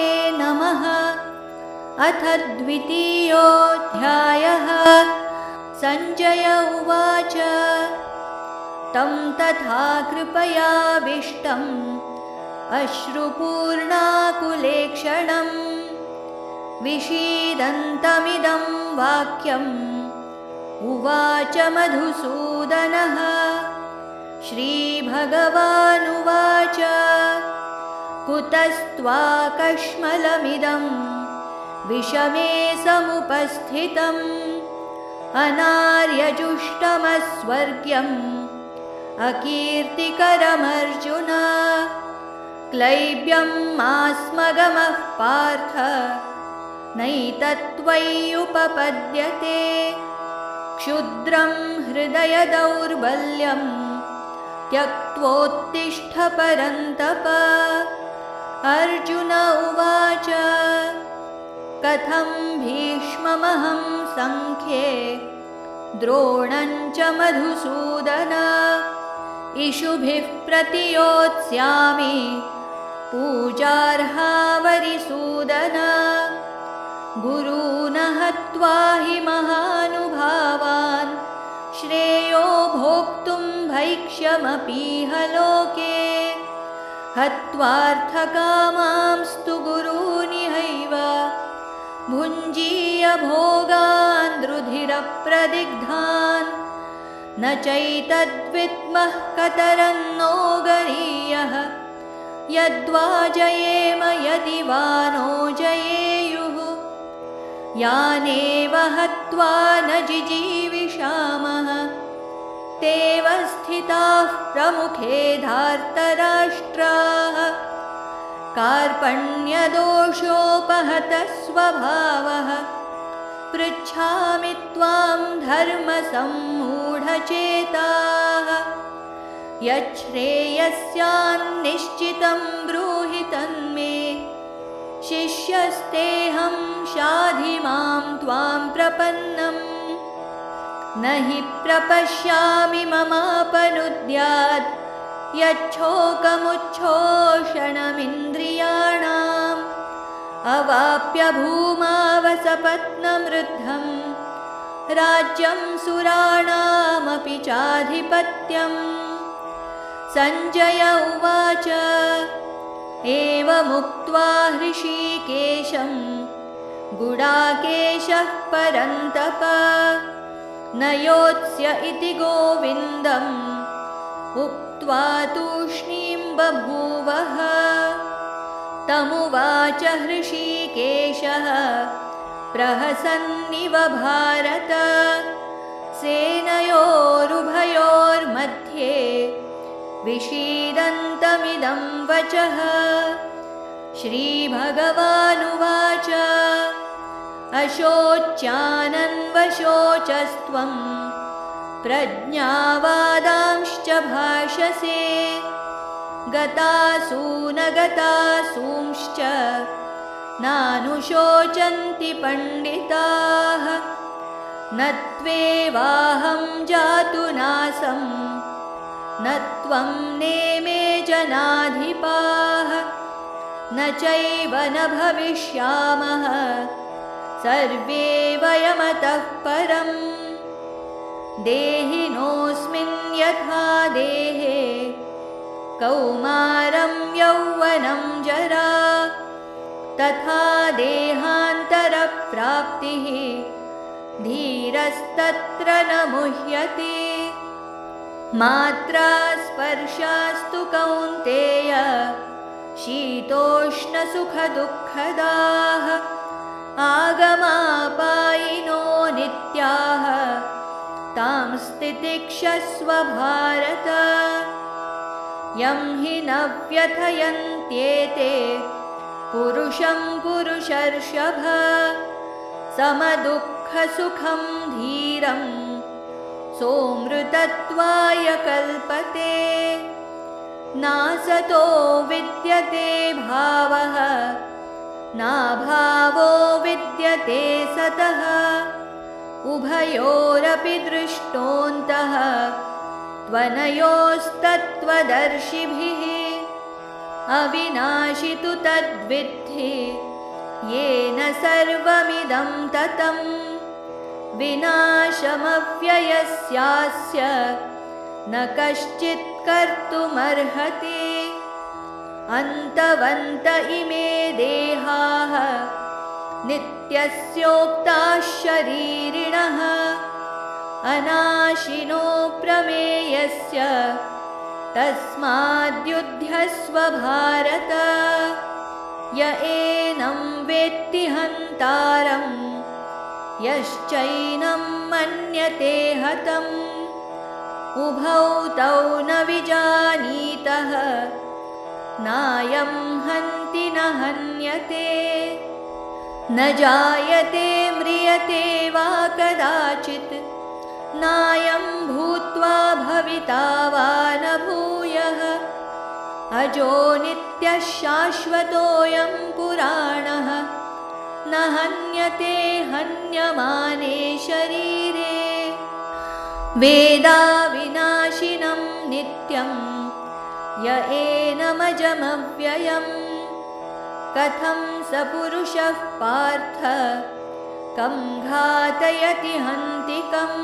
नमः। अथ द्वितीयोऽध्यायः। सञ्जय उवाच तं तथा कृपयाविष्टम् अश्रुपूर्णाकुलेक्षणं विषीदन्तमिदं वाक्यम् उवाच मधुसूदनः। श्रीभगवानुवाच कुतस्त्वाकश्मलमिदं विषमे समुपस्थितम् अनार्यजुष्टमस्वर्ग्यम् अकीर्तिकरमर्जुन। क्लैब्यम् आस्मगमः पार्थ नैतत्त्वय्युपपद्यते। क्षुद्रं हृदयदौर्बल्यं त्यक्त्वोत्तिष्ठ परन्तप। अर्जुन उवाच कथं भीष्ममहं सङ्ख्ये द्रोणं च मधुसूदन इषुभिः प्रतियोत्स्यामि पूजार्हा वरिसूदन। गुरून् हत्वा हि महानुभावान् श्रेयो भोक्तुं भैक्ष्यमपीह लोके। हत्वार्थकामांस्तु गुरूनिहैव भुञ्जीय भोगान् रुधिरप्रदिग्धान्। न चैतद्विद्मः कतरन्नो गरीयः यद्वा जयेम यदि वा नो जयेयुः। यानेव हत्वा न जिजीविषामः तेव स्थिताः प्रमुखे धार्तराष्ट्राः। कार्पण्यदोषोपहतः स्वभावः पृच्छामि त्वां धर्मसम्मूढचेताः। यच्छ्रेयस्यान्निश्चितं ब्रूहि तन्मे शिष्यस्तेऽहं शाधि मां त्वां प्रपन्नम्। न हि प्रपश्यामि ममापनुद्यात् यच्छोकमुच्छोषणमिन्द्रियाणाम्। अवाप्य भूमावसपत्नमृद्धं राज्यं सुराणामपि चाधिपत्यम्। सञ्जय उवाच एवमुक्त्वा हृषीकेशं गुडाकेशः परन्तप न योत्स्य इति गोविन्दम् उक्त्वा तूष्णीं बभूवः। तमुवाच हृषीकेशः प्रहसन्निव भारत सेनयोरुभयोर्मध्ये विषीदन्तमिदं वचः। श्रीभगवानुवाच अशोच्यानन्वशोचस्त्वं प्रज्ञावादांश्च भाषसे। गतासूनगतासूंश्च नानुशोचन्ति पण्डिताः। न त्वेवाहं जातु नासं न त्वं नेमे जनाधिपाः। न चैव न भविष्यामः सर्वे वयमतः परम्। देहिनोऽस्मिन् यथा देहे कौमारं यौवनं जरा तथा देहान्तरप्राप्तिः धीरस्तत्र न मुह्यते। मात्रा स्पर्शास्तु कौन्तेय शीतोष्णसुखदुःखदाः आगमापायिनो नित्याः तां स्थितिक्षस्व भारत। यं हि न व्यथयन्त्येते पुरुषं पुरुषर्षभ समदुःखसुखं धीरं सोऽमृतत्वाय कल्पते। नासतो विद्यते भावः नाभावो विद्यते सतः उभयोरपि दृष्टोऽन्तः त्वनयोस्तत्त्वदर्शिभिः। अविनाशि तु तद्विद्धि येन सर्वमिदं ततं विनाशमव्ययस्यास्य न कश्चित् कर्तुमर्हति अन्तवन्त इमे देहाः नित्यस्योक्ताः शरीरिणः अनाशिनो प्रमेयस्य तस्माद्युध्यस्व भारत य एनं वेत्ति हन्तारं यश्चैनं मन्यते हतम् उभौ तौ न विजानीतः नायं हन्ति न हन्यते न जायते म्रियते वा कदाचित् नायं भूत्वा भविता वा न भूयः अजो नित्यः शाश्वतोऽयं पुराणः न हन्यते हन्यमाने शरीरे वेदाविनाशिनं नित्यं य एनमजमव्ययम् कथं स पुरुषः पार्थ कं घातयति हन्तिकम्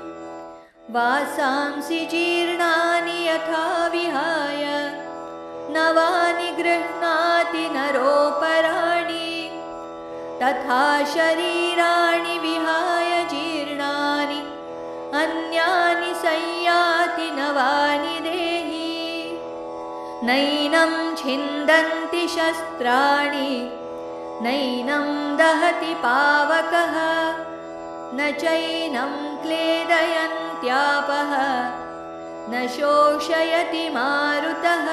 वासांसि जीर्णानि यथा विहाय नवानि गृह्णाति नरोपराणि तथा शरीराणि विहाय जीर्णानि अन्यानि संयाति नवानि देहि नैनं छिन्दन्ति शस्त्राणि नैनं दहति पावकः न चैनं क्लेदयन्त्यापः न शोषयति मारुतः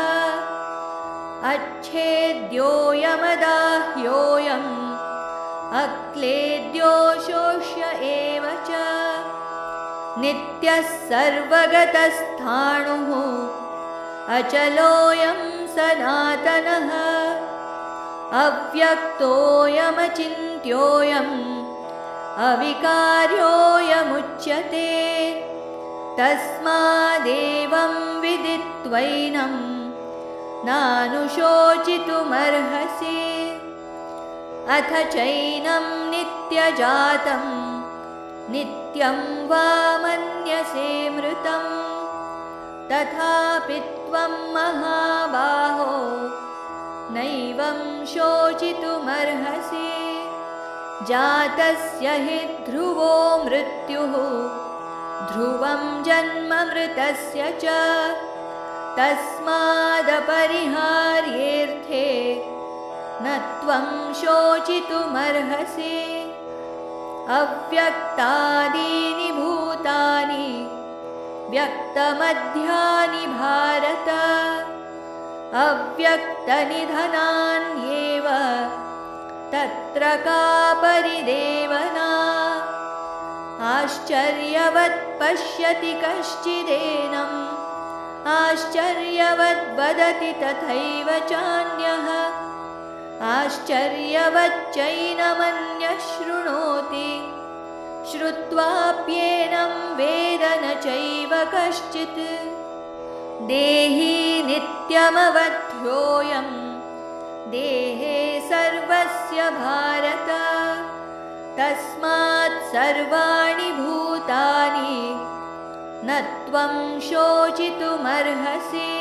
अच्छेद्योऽयमदाह्योऽयम् अक्लेद्यो शोष्य एव च नित्यः सर्वगतस्थाणुः अचलोऽयं सनातनः अव्यक्तोऽयमचिन्त्योऽयम् अविकार्योऽयमुच्यते तस्मादेवं विदित्वैनं नानुशोचितुमर्हसि अथ चैनं नित्यजातं नित्यं वा मन्यसे मृतं तथापि त्वं महाबाहो नैवं शोचितुमर्हसि जातस्य हि ध्रुवो मृत्युः ध्रुवं जन्म मृतस्य च तस्मादपरिहार्येऽर्थे न त्वं शोचितुमर्हसि अव्यक्तादीनि भूतानि व्यक्तमध्यानि भारत अव्यक्तनिधनान्येव तत्र का परिदेवना आश्चर्यवत् पश्यति कश्चिदेनम् आश्चर्यवद् वदति तथैव चान्यः आश्चर्यवच्चैनमन्यः शृणोति श्रुत्वाप्येनं वेद न चैव कश्चित् देही नित्यमवध्योऽयं देहे सर्वस्य भारत तस्मात् सर्वाणि भूतानि न त्वं शोचितुमर्हसि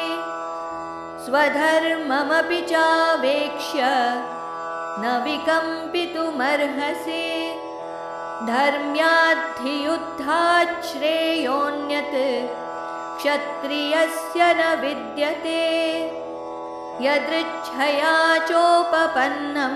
स्वधर्ममपि चावेक्ष्य न विकम्पितुमर्हसि धर्म्याद्धियुद्धात् श्रेयोऽन्यत् क्षत्रियस्य न विद्यते यदृच्छया चोपपन्नं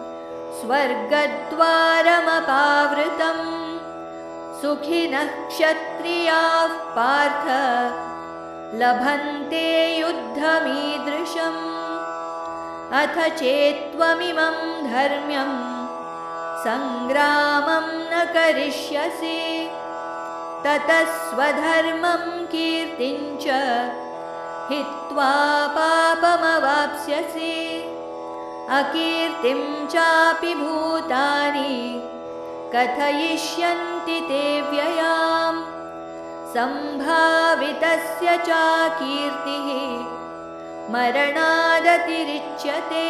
स्वर्गद्वारमपावृतम् सुखिनः क्षत्रियाः पार्थ लभन्ते युद्धमीदृशम् अथ चेत्त्वमिमं धर्म्यं सङ्ग्रामं न करिष्यसि ततः स्वधर्मं कीर्तिं च हित्वा पापमवाप्स्यसि अकीर्तिं चापि भूतानि कथयिष्यन्ति ते व्ययाम् सम्भावितस्य चाकीर्तिः मरणादतिरिच्यते।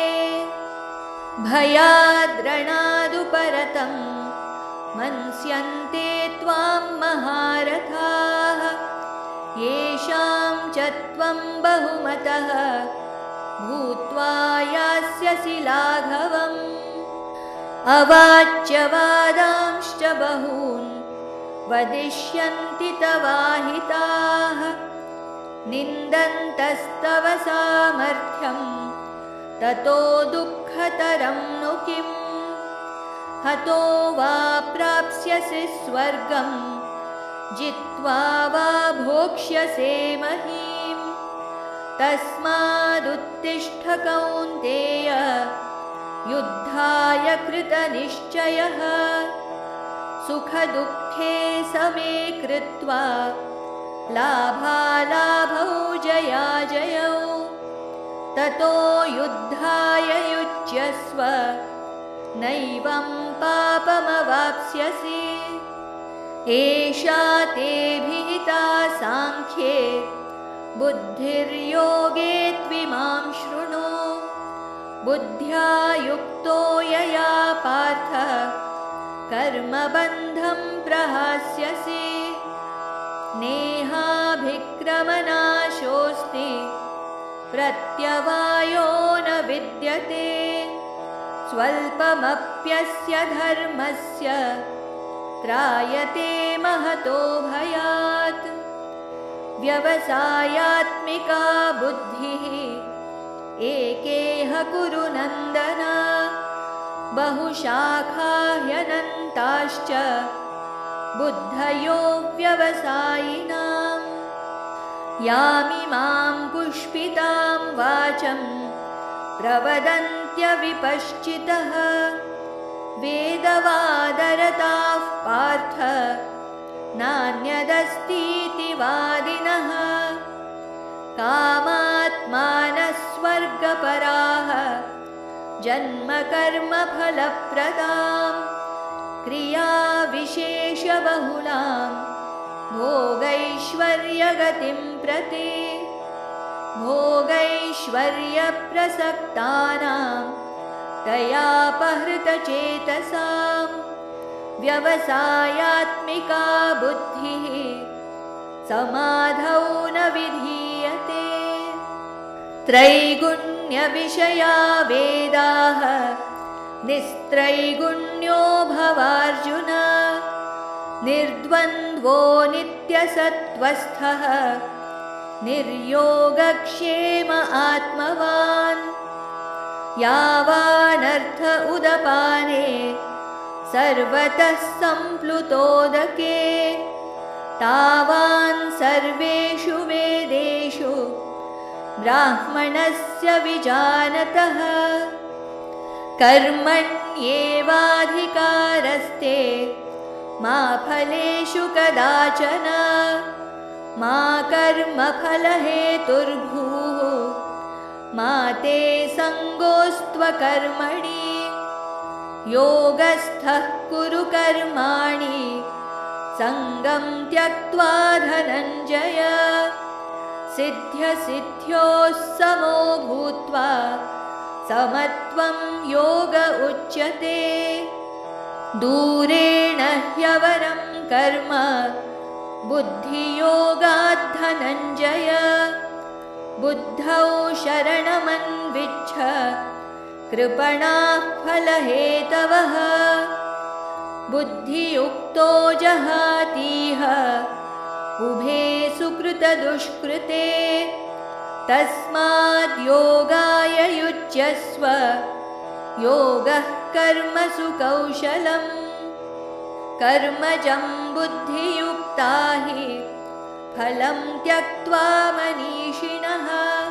भयाद्रणादुपरतं मन्स्यन्ते त्वां महारथाः। येषां च त्वं बहुमतः भूत्वा यास्यसि लाघवम्। अवाच्यवादांश्च बहून् वदिष्यन्ति तवाहिताः। निन्दन्तस्तव सामर्थ्यं ततो दुःखतरं नु किम्। हतो वा प्राप्स्यसि स्वर्गं जित्वा वा भोक्ष्यसे महीम्। तस्मादुत्तिष्ठ कौन्तेय युद्धाय कृतनिश्चयः। सुखदुःखे समे कृत्वा लाभालाभौ जयाजयौ। ततो युद्धाय युज्यस्व नैवं पापमवाप्स्यसि। एषा ते विहिता साङ्ख्ये बुद्धिर्योगे त्विमां शृणु। बुद्ध्या युक्तो यया पार्थ कर्मबन्धं प्रहास्यसि। नेहाभिक्रमनाशोऽस्ति प्रत्यवायो न विद्यते। स्वल्पमप्यस्य धर्मस्य त्रायते महतो भयात्। व्यवसायात्मिका बुद्धिः एकेह कुरु नन्दन। बहुशाखा ह्यनन्ताश्च बुद्धयो व्यवसायिनाम्। यामिमां पुष्पितां वाचं प्रवदन्त्यविपश्चितः। वेदवादरताः पार्थ नान्यदस्तीति वादिनः। कामात्मानः स्वर्गपराः जन्मकर्मफलप्रदां। क्रियाविशेषबहुलां भोगैश्वर्यगतिं प्रति। भोगैश्वर्यप्रसक्तानां तयापहृतचेतसां। व्यवसायात्मिका बुद्धिः समाधौ न विधीयते। त्रैगुण्यविषया वेदाः निस्त्रैगुण्यो भवार्जुन। निर्द्वन्द्वो नित्यसत्त्वस्थः निर्योगक्षेम आत्मवान्। यावानर्थ उदपाने सर्वतः सम्प्लुतोदके। तावान् सर्वेषु वेदेषु ब्राह्मणस्य विजानतः। कर्मण्येवाधिकारस्ते मा फलेषु कदाचन। मा कर्मफलहेतुर्भूः मा ते सङ्गोऽस्त्वकर्मणि। योगस्थः कुरु कर्माणि सङ्गं त्यक्त्वा धनञ्जय। सिद्ध्यसिद्ध्योः समो भूत्वा समत्वं योग उच्यते। दूरेण ह्यवरं कर्म बुद्धियोगात् धनञ्जय। बुद्धौ शरणमन्विच्छ कृपणाः फलहेतवः। बुद्धियुक्तो जहातीह उभे सुकृतदुष्कृते। तस्माद् योगाय युज्यस्व योगः कर्मसु कौशलम्। कर्मजं बुद्धियुक्ता हि फलं त्यक्त्वा मनीषिणः।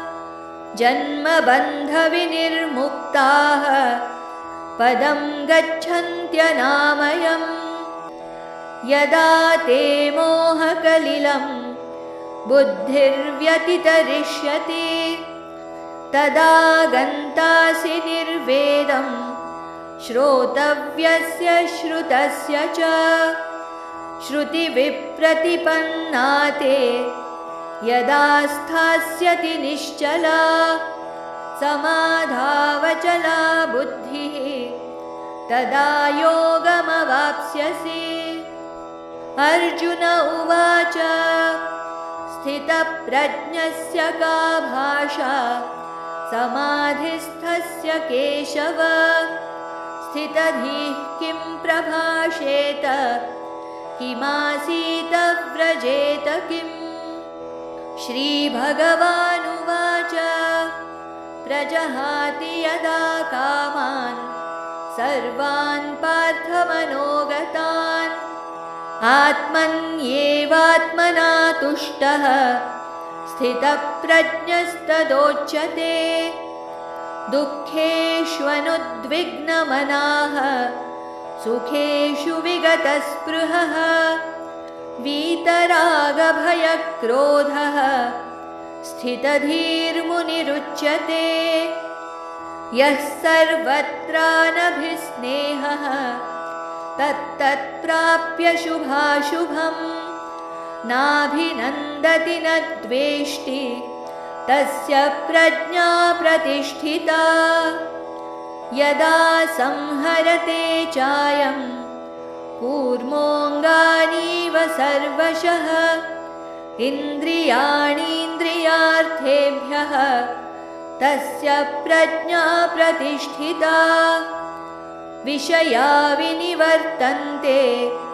जन्मबन्धविनिर्मुक्ताः पदं गच्छन्त्यनामयम्। यदा ते मोहकलिलं बुद्धिर्व्यतितरिष्यति तदा गन्तासि निर्वेदं श्रोतव्यस्य श्रुतस्य च। श्रुतिविप्रतिपन्ना ते यदा स्थास्यति निश्चला समाधावचला बुद्धिः तदा योगमवाप्स्यसि। अर्जुन उवाच स्थितप्रज्ञस्य का भाषा समाधिस्थस्य केशव स्थितधीः किं प्रभाषेत किमासीत व्रजेत किम्। श्रीभगवानुवाच प्रजहाति यदा कामान् सर्वान् पार्थमनोगतान् आत्मन्येवात्मना तुष्टः स्थितप्रज्ञस्तदोच्यते। दुःखेष्वनुद्विग्नमनाः सुखेषु विगतस्पृहः वीतरागभयक्रोधः स्थितधीर्मुनिरुच्यते। यः सर्वत्रानभिस्नेहः तत्तत्प्राप्य शुभाशुभम् नाभिनन्दति न द्वेष्टि तस्य प्रज्ञा प्रतिष्ठिता। यदा संहरते चायं कूर्मोऽङ्गानीव सर्वशः इन्द्रियाणीन्द्रियार्थेभ्यः तस्य प्रज्ञा प्रतिष्ठिता। विषया विनिवर्तन्ते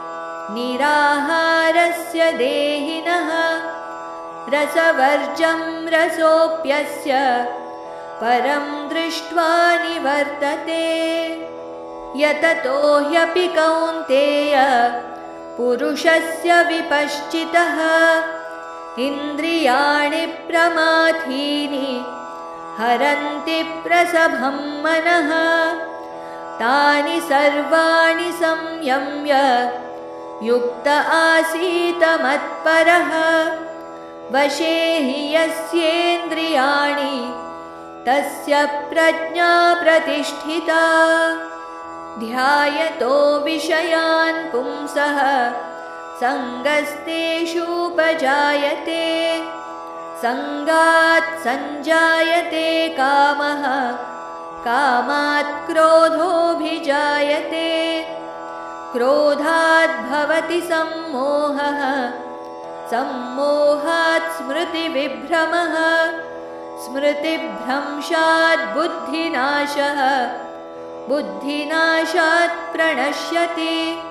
निराहारस्य देहिनः रसवर्जं रसोऽप्यस्य परं दृष्ट्वा निवर्तते। यततो ह्यपि कौन्तेय पुरुषस्य विपश्चितः इन्द्रियाणि प्रमाथीनि हरन्ति प्रसभं मनः तानि सर्वाणि संयम्य युक्त आसीत मत्परः वशे हि यस्येन्द्रियाणि तस्य प्रज्ञा प्रतिष्ठिता। ध्यायतो विषयान् पुंसः सङ्गस्तेषूपजायते सङ्गात् सञ्जायते कामः कामात् क्रोधोऽभिजायते क्रोधात् भवति सम्मोहः सम्मोहात् स्मृतिविभ्रमः स्मृतिभ्रंशात् बुद्धिनाशः बुद्धिनाशात् प्रणश्यति।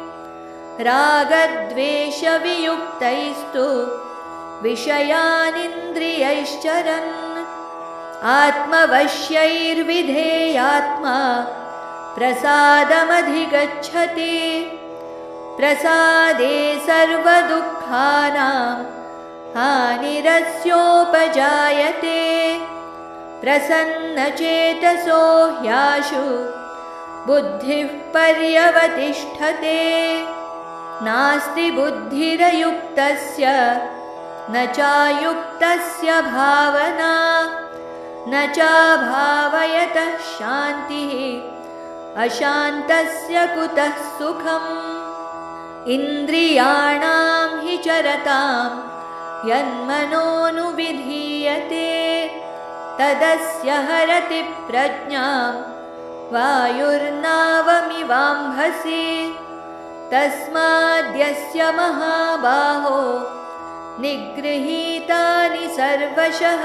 रागद्वेषवियुक्तैस्तु विषयानिन्द्रियैश्चरन् आत्मवश्यैर्विधेयात्मा प्रसादमधिगच्छति। प्रसादे सर्वदुःखानां हानिरस्योपजायते प्रसन्नचेतसो ह्याशु बुद्धिः पर्यवतिष्ठते। नास्ति बुद्धिरयुक्तस्य न चायुक्तस्य भावना न चाभावयतः शान्तिः अशान्तस्य कुतः सुखम्। इन्द्रियाणां हि चरतां यन्मनोनुविधीयते तदस्य हरति प्रज्ञां वायुर्नावमिवाम्भसि। तस्माद्यस्य महाबाहो निगृहीतानि सर्वशः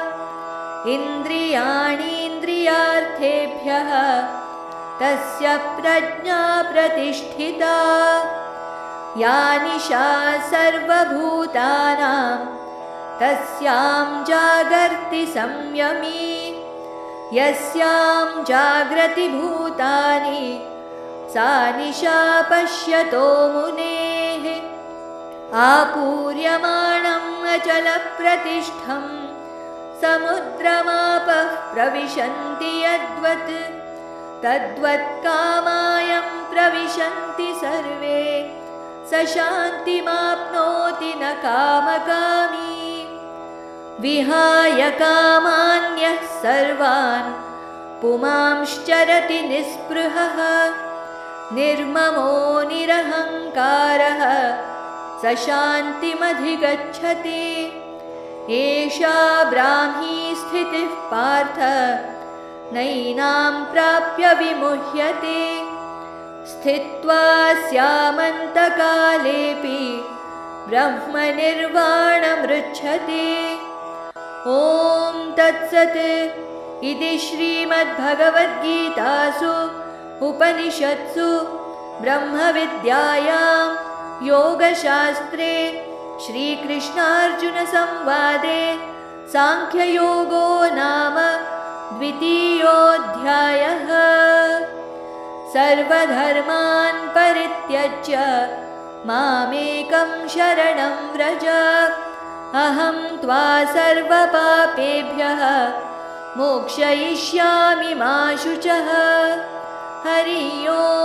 इन्द्रियाणीन्द्रियार्थेभ्यः तस्य प्रज्ञा प्रतिष्ठिता। या निशा सर्वभूतानां तस्यां जागर्ति संयमी यस्यां जाग्रति भूतानि सा निशा पश्यतो मुनेः। आपूर्यमाणम् अचलप्रतिष्ठं समुद्रमापः प्रविशन्ति यद्वत् तद्वत् कामायं प्रविशन्ति सर्वे स शान्तिमाप्नोति न कामकामी। विहाय कामान्यः सर्वान् पुमांश्चरति निःस्पृहः निर्ममो निरहङ्कारः स शान्तिमधिगच्छति। एषा ब्राह्मी स्थितिः पार्थ नैनां प्राप्य विमुह्यते स्थित्वा स्यामन्तकालेऽपि ब्रह्मनिर्वाणमृच्छते। ॐ तत्सत् इति श्रीमद्भगवद्गीतासु उपनिषत्सु ब्रह्मविद्यायां योगशास्त्रे श्रीकृष्णार्जुनसंवादे सांख्ययोगो नाम द्वितीयोऽध्यायः। सर्वधर्मान् परित्यज्य मामेकं शरणं व्रज अहं त्वा सर्वपापेभ्यः मोक्षयिष्यामि मा शुचः। हरि ओम्।